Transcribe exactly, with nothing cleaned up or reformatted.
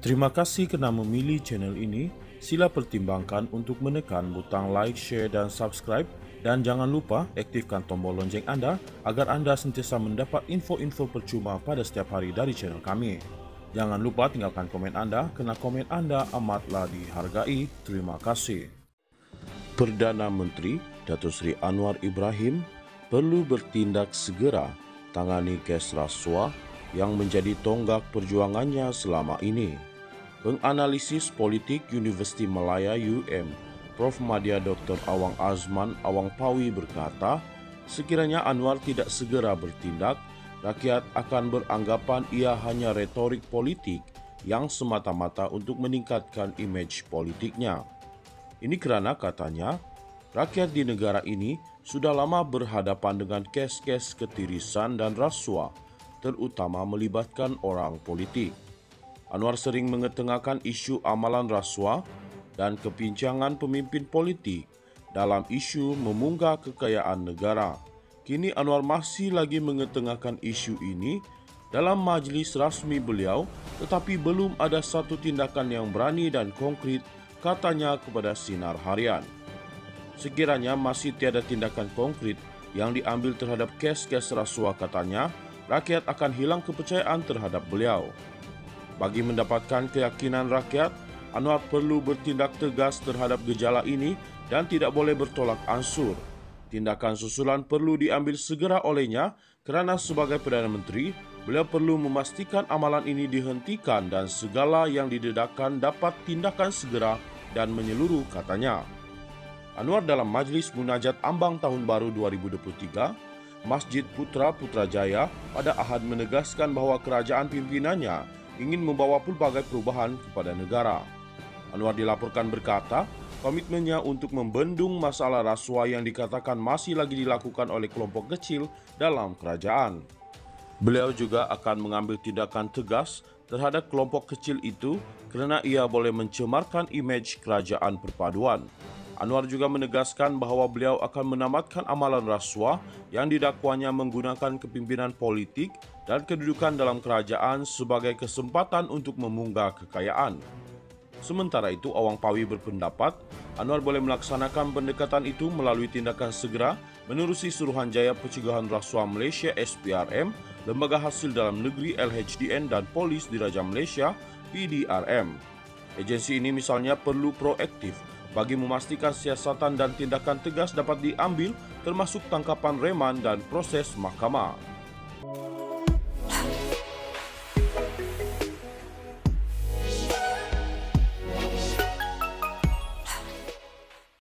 Terima kasih kerana memilih channel ini. Sila pertimbangkan untuk menekan butang like, share dan subscribe, dan jangan lupa aktifkan tombol lonceng anda agar anda sentiasa mendapat info-info percuma pada setiap hari dari channel kami. Jangan lupa tinggalkan komen anda kerana komen anda amatlah dihargai. Terima kasih. Perdana Menteri Datuk Seri Anwar Ibrahim perlu bertindak segera tangani kes rasuah yang menjadi tonggak perjuangannya selama ini. Penganalisis politik Universiti Malaya U M, Profesor Madya Doktor Awang Azman Awang Pawi berkata, sekiranya Anwar tidak segera bertindak, rakyat akan beranggapan ia hanya retorik politik yang semata-mata untuk meningkatkan imej politiknya. Ini kerana katanya, rakyat di negara ini sudah lama berhadapan dengan kes-kes ketirisan dan rasuah, terutama melibatkan orang politik. Anwar sering mengetengahkan isu amalan rasuah dan kepincangan pemimpin politik dalam isu memunggah kekayaan negara. Kini Anwar masih lagi mengetengahkan isu ini dalam majlis rasmi beliau, tetapi belum ada satu tindakan yang berani dan konkret, katanya kepada Sinar Harian. Sekiranya masih tiada tindakan konkret yang diambil terhadap kes-kes rasuah, katanya, rakyat akan hilang kepercayaan terhadap beliau. Bagi mendapatkan keyakinan rakyat, Anwar perlu bertindak tegas terhadap gejala ini dan tidak boleh bertolak ansur. Tindakan susulan perlu diambil segera olehnya kerana sebagai Perdana Menteri, beliau perlu memastikan amalan ini dihentikan dan segala yang didedahkan dapat tindakan segera dan menyeluruh, katanya. Anwar dalam Majlis Munajat Ambang Tahun Baru dua ribu dua puluh tiga, Masjid Putra Putrajaya pada Ahad menegaskan bahawa kerajaan pimpinannya ingin membawa pelbagai perubahan kepada negara. Anwar dilaporkan berkata, komitmennya untuk membendung masalah rasuah yang dikatakan masih lagi dilakukan oleh kelompok kecil dalam kerajaan. Beliau juga akan mengambil tindakan tegas terhadap kelompok kecil itu kerana ia boleh mencemarkan imej kerajaan perpaduan. Anwar juga menegaskan bahawa beliau akan menamatkan amalan rasuah yang didakwanya menggunakan kepimpinan politik dan kedudukan dalam kerajaan sebagai kesempatan untuk memunggah kekayaan. Sementara itu, Awang Pawi berpendapat Anwar boleh melaksanakan pendekatan itu melalui tindakan segera menerusi Suruhanjaya Pencegahan Rasuah Malaysia S P R M, Lembaga Hasil Dalam Negeri L H D N dan Polis Diraja Malaysia P D R M. Agensi ini misalnya perlu proaktif bagi memastikan siasatan dan tindakan tegas dapat diambil termasuk tangkapan reman dan proses mahkamah.